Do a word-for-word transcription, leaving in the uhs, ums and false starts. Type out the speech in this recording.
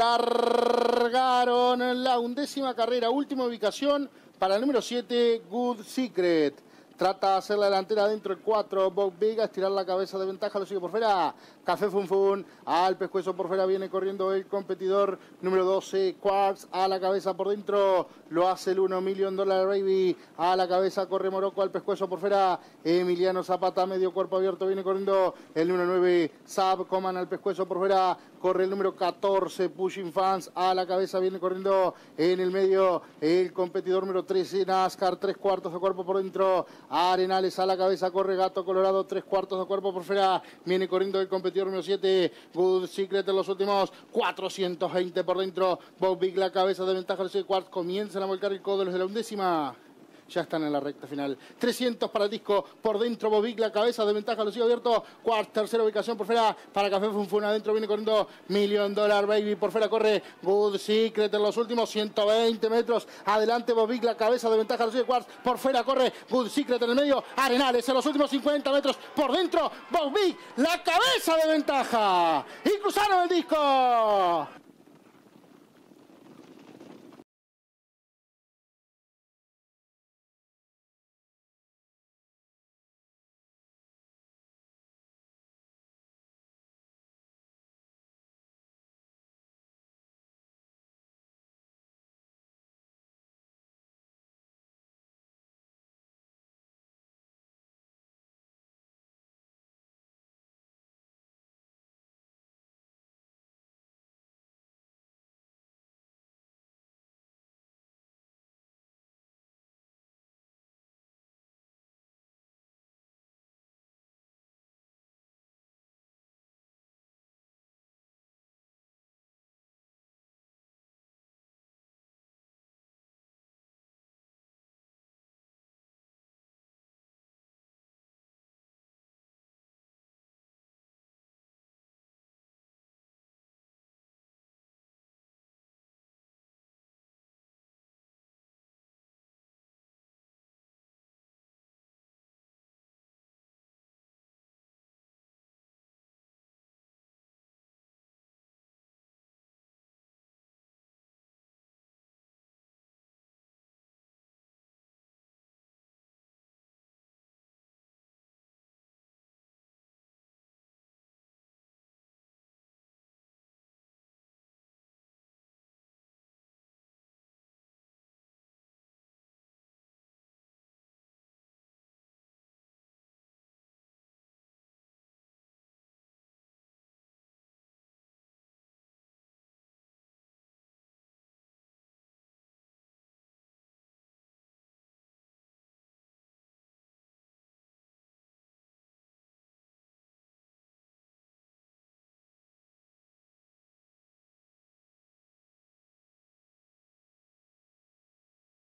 largaron la undécima carrera, última ubicación para el número siete, Good Secret. Trata de hacer la delantera dentro el cuatro, Bob Big, a estirar la cabeza de ventaja, lo sigue por fuera. Café Fun Fun, al pescuezo por fuera, viene corriendo el competidor número doce, Quartz, a la cabeza por dentro, lo hace el uno, Million Dollar Baby, a la cabeza corre Morocco, al pescuezo por fuera, Emiliano Zapata, medio cuerpo abierto, viene corriendo el número nueve, Sab Coman, al pescuezo por fuera, corre el número catorce, Pushing Fans, a la cabeza, viene corriendo en el medio el competidor número trece, NASCAR, tres cuartos de cuerpo por dentro, Arenales a la cabeza, corre Gato Colorado, tres cuartos de cuerpo por fuera, viene corriendo el competidor número siete, Good Secret en los últimos cuatrocientos veinte por dentro, Bob Big la cabeza de ventaja, los Quartz comienzan a volcar el codo los de la undécima. Ya están en la recta final. trescientos para el disco. Por dentro, Bobic, la cabeza de ventaja, lo sigue abierto. Cuarta, tercera ubicación por fuera. Para Café Fun Fun. Adentro viene corriendo Million Dollar Baby. Por fuera corre Good Secret en los últimos ciento veinte metros. Adelante, Bobic, la cabeza de ventaja, lo sigue Quartz. Por fuera corre Good Secret en el medio. Arenales en los últimos cincuenta metros. Por dentro, Bobic, la cabeza de ventaja. Y cruzaron el disco.